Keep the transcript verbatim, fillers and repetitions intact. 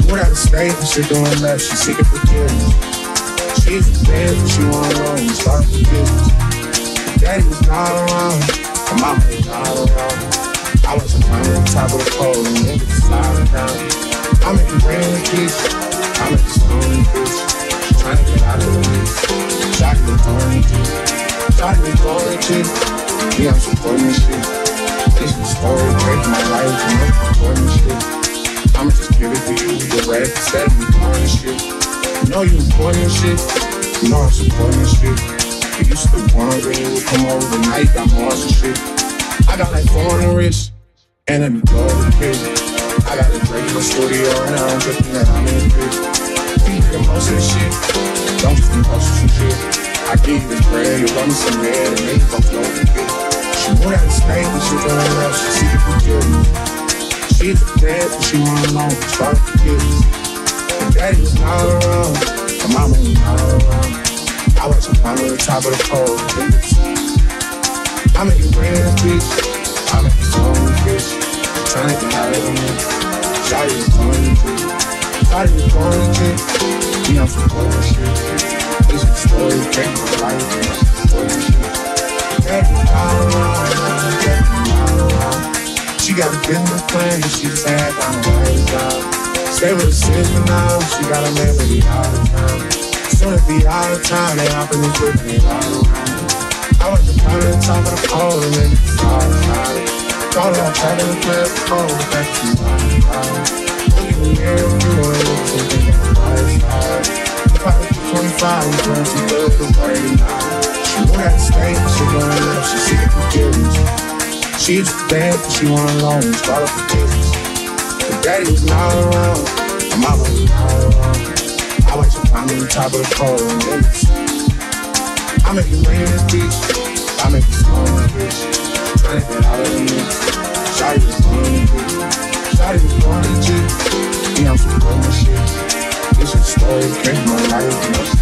moved out of state and she doing that, she seeking forgiveness. She's a bad, but she want alone and start a business. Daddy was not around, my mama was not around. I was a climb on top of the pole and niggas sliding down. I'm making brain with kids, I'm making stone fish. Trying to get out of the mix, chocolate throwing kids. Chocolate throwing kids, yeah, I'm supporting shit. This is a story, breaking my life and I'm supporting shit. I'ma just give it to you, the rap instead of recording shit. You know you recording shit, you know I'm supporting shit. You used to want when you would come over the night, got more some shit. I got like foreign rich, and a new golden kid. I got a break in the studio, and I'm tripping that I'm in the pit. You can most of the shit, don't just be most of some shit. I give you this bread, you run me some red, and make folks know the kid. She moved out of state, but she going up, she seeking forgiveness. She's a dad, but she want alone, start forgiveness. Her daddy was not around, her mama was not around. I was up on the top of the pole, I make it rain in the beach, I make it snow in the fish. Trying to get out of the mix, shawty was going to drink. Shawty was going to drink, yeah, I'm supporting shit. This is a story, breaking my life, and I'm supporting shit. Daddy was not around, daddy was not around. She got a business plan, but she sad, I'm a right job. Stay with the sis for now, she got a man with me all the time. Soon as be out of time, they hop in the whip and they ride around. I was the part of the top of the pole and then it's all inside. Thought I tried to play the pole, but that's too loud. Look at me here, you want to look something on the right side. If I hit the twenty-five, I'm going to look the thirty-nine. She moved out of state, she going up, she seeking forgiveness. She's a bad, but she want alone, start up a business. Her daddy was not around, her mama was not around. I watch her climb on the top of the pole and then I make it rain in the beach, I make it snow in the fish. Trying to get out of the mix, shawty was going to drink. Shawty was going to drink, yeah, I'm supporting shit. This is a story, breaking my life, and I'm